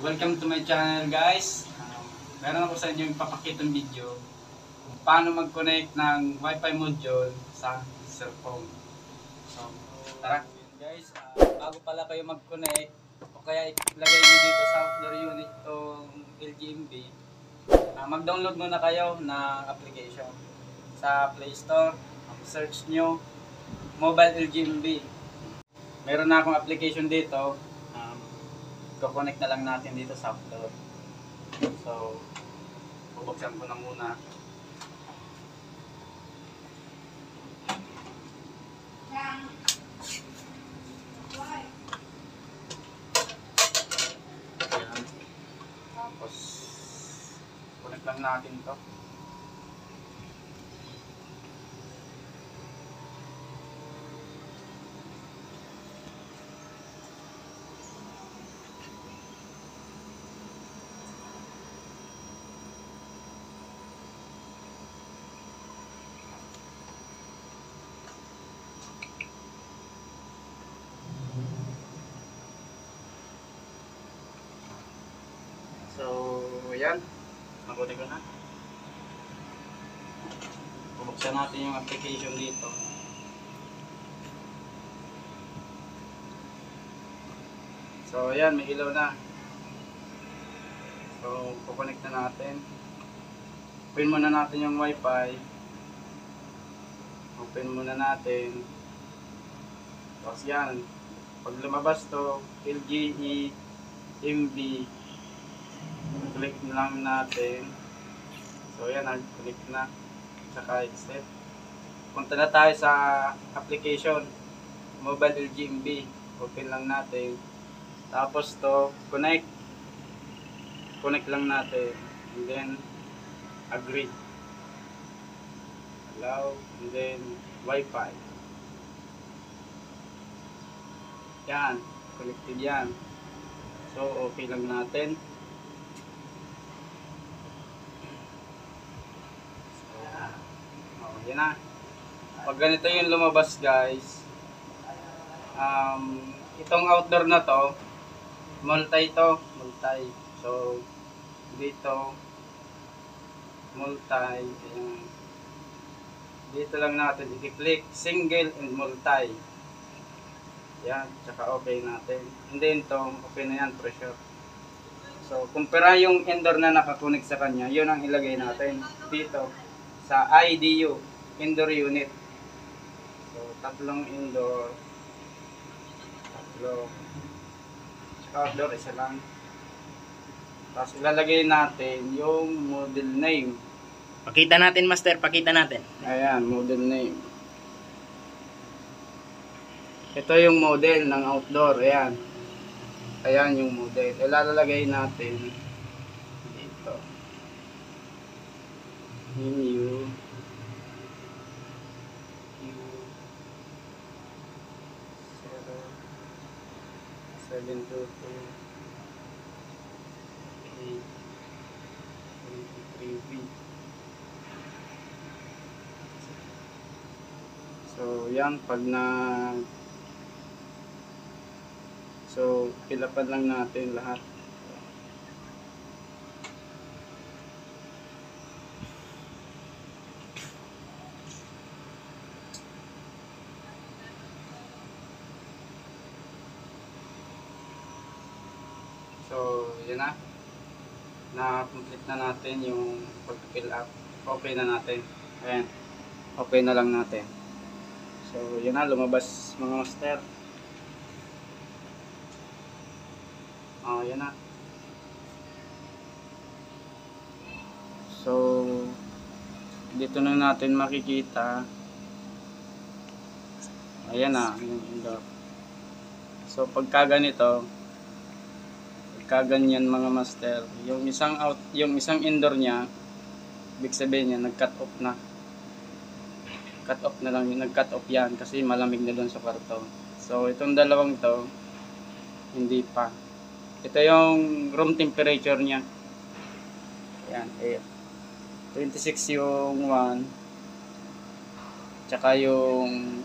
Welcome to my channel guys. Meron ako sa inyo ipapakitang video kung paano mag-connect ng Wi-Fi module sa cellphone. So, tara guys, bago pala kayo mag-connect o kaya ilagay nyo dito sa outdoor unit itong LGMB, mag-download muna kayo ng application sa Play Store. Search nyo Mobile LGMB. Meron na akong application dito. Connect na lang natin dito sa outdoor. So, bubuksan ko na muna. Ayan. Tapos, connect lang natin to. So, ayan. Nakunin ko na. Bubuksan natin yung application dito. So, ayan. May ilaw na. So, kukonect na natin. Open muna natin yung Wi-Fi. Open muna natin. Tapos yan. Pag lumabas to, LGE MB. Click na lang natin. So yan, nag-click na. Saka exit. Punta na tayo sa application Mobile LGMB. Open lang natin. Tapos to, connect. Connect lang natin. And then, agree. Allow. And then, Wi-Fi. Yan. Connected yan. So, okay lang natin. Yan na. Pag ganito yung lumabas guys, itong outdoor na to, multi to, multi. So, dito, multi. Ayan. Dito lang natin i-click, single and multi. Yan, tsaka okay natin. And then to, okay na yan, pressure. So, kumpara yung indoor na nakakunik sa kanya, yun ang ilagay natin dito sa IDU. Indoor unit. So, tatlong indoor. Tatlo. Saka outdoor, isa lang. Tapos ilalagay natin yung model name. Pakita natin, Master. Pakita natin. Ayan, model name. Ito yung model ng outdoor. Ayan. Ayan yung model. Ilalagay natin dito. Menu. 722 23B. So yan, pag na pilapan lang natin lahat. So, yun na. Na-complete na natin yung pag-fill up. Okay na natin. Ayan. Okay na lang natin. So, yun na. Lumabas mga master. Yan na. So, dito na natin makikita. Ayan na. So, pagka ganito, kaganyan mga master, yung isang indoor niya, ibig sabihin niya nag-cut off na. Cut off na lang, nag-cut off yan kasi malamig na doon sa kwarto. So itong dalawang to, hindi pa. Ito yung room temperature niya. Yan, 26 yung 1. Tsaka yung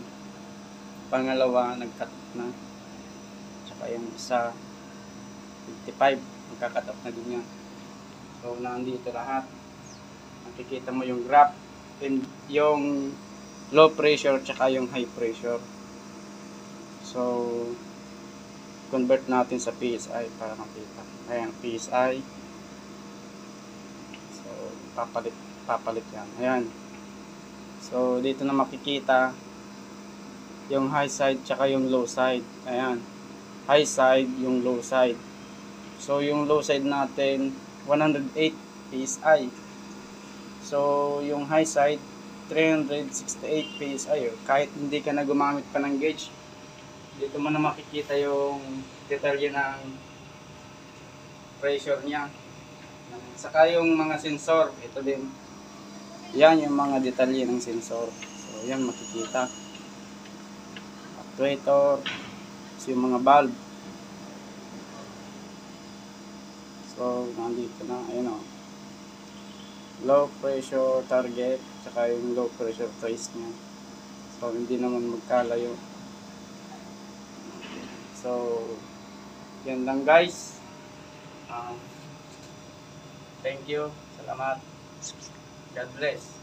pangalawa nag-cut off na. Tsaka yung isa 55. magka-cut off na din yan. So, nandito lahat. Nakikita mo yung graph, and yung low pressure, tsaka yung high pressure. So, convert natin sa PSI para makita. Ayan, PSI. So, papalit yan. Ayan. So, dito na makikita yung high side tsaka yung low side. Ayan. High side, yung low side. So, yung low side natin, 108 PSI. So, yung high side, 368 PSI. Kahit hindi ka na gumamit pa ng gauge, dito mo na makikita yung detalye ng pressure niya. Saka yung mga sensor, ito din. Yan yung mga detalye ng sensor. So, yan makikita. Actuator, so yung mga valve. So, nandito na, ayun o. Low pressure target, saka yung low pressure trace niya. So, hindi naman magkalayo. So, yan lang guys. Thank you. Salamat. God bless.